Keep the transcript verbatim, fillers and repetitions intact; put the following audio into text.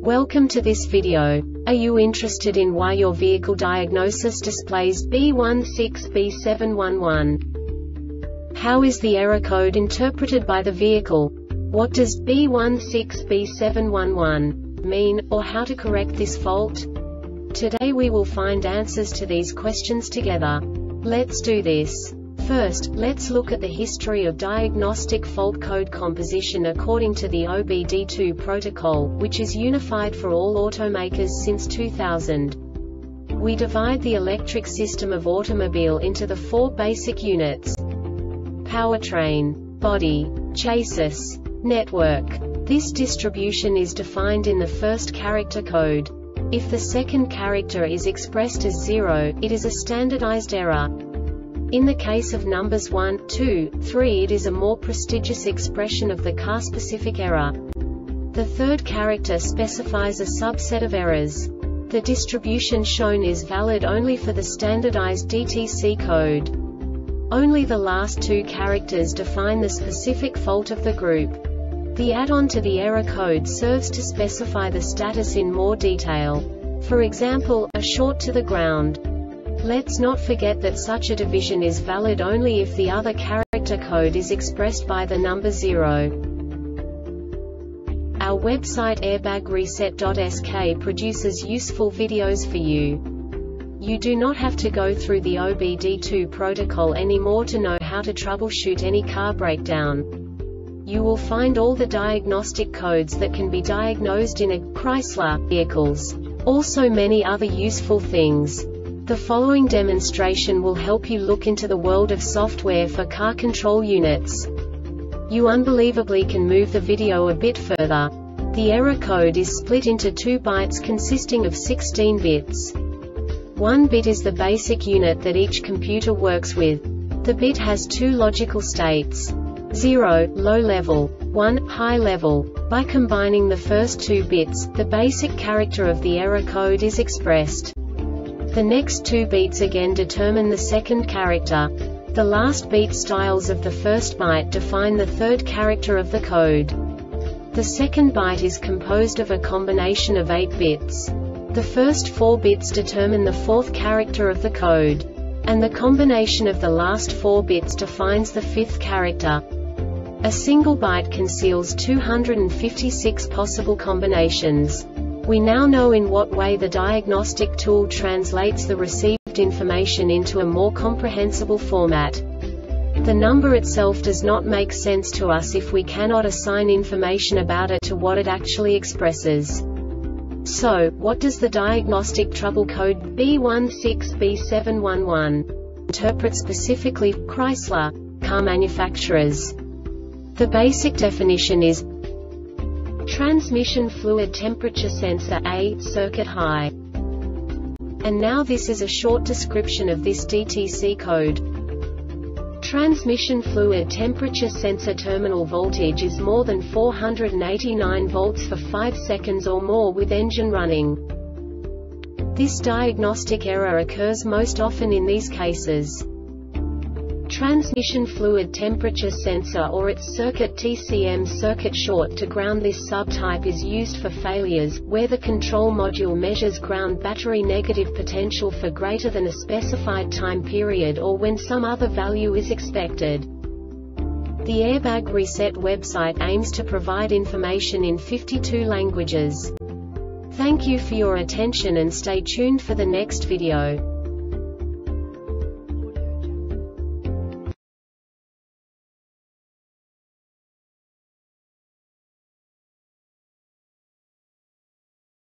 Welcome to this video. Are you interested in why your vehicle diagnosis displays B one six B seven one one? How is the error code interpreted by the vehicle? What does B one six B seven one one mean, or how to correct this fault? Today we will find answers to these questions together. Let's do this. First, let's look at the history of diagnostic fault code composition according to the O B D two protocol, which is unified for all automakers since two thousand. We divide the electric system of automobile into the four basic units: powertrain, body, chassis, network. This distribution is defined in the first character code. If the second character is expressed as zero, it is a standardized error. In the case of numbers one, two, three, it is a more prestigious expression of the car-specific error. The third character specifies a subset of errors. The distribution shown is valid only for the standardized D T C code. Only the last two characters define the specific fault of the group. The add-on to the error code serves to specify the status in more detail. For example, a short to the ground. Let's not forget that such a division is valid only if the other character code is expressed by the number zero. Our website airbag reset dot S K produces useful videos for you. You do not have to go through the O B D two protocol anymore to know how to troubleshoot any car breakdown. You will find all the diagnostic codes that can be diagnosed in a Chrysler vehicles. Also many other useful things. The following demonstration will help you look into the world of software for car control units. You unbelievably can move the video a bit further. The error code is split into two bytes consisting of sixteen bits. One bit is the basic unit that each computer works with. The bit has two logical states: zero, low level, one, high level. By combining the first two bits, the basic character of the error code is expressed. The next two beats again determine the second character. The last beat styles of the first byte define the third character of the code. The second byte is composed of a combination of eight bits. The first four bits determine the fourth character of the code. And the combination of the last four bits defines the fifth character. A single byte conceals two hundred fifty-six possible combinations. We now know in what way the diagnostic tool translates the received information into a more comprehensible format. The number itself does not make sense to us if we cannot assign information about it to what it actually expresses. So, what does the diagnostic trouble code B one six B seven one one interpret specifically for Chrysler car manufacturers? The basic definition is transmission fluid temperature sensor A, circuit high. And now this is a short description of this D T C code. Transmission fluid temperature sensor terminal voltage is more than four hundred eighty-nine volts for five seconds or more with engine running. This diagnostic error occurs most often in these cases: transmission fluid temperature sensor or its circuit T C M circuit short to ground. This subtype is used for failures where the control module measures ground battery negative potential for greater than a specified time period or when some other value is expected. The Airbag Reset website aims to provide information in fifty-two languages. Thank you for your attention and stay tuned for the next video.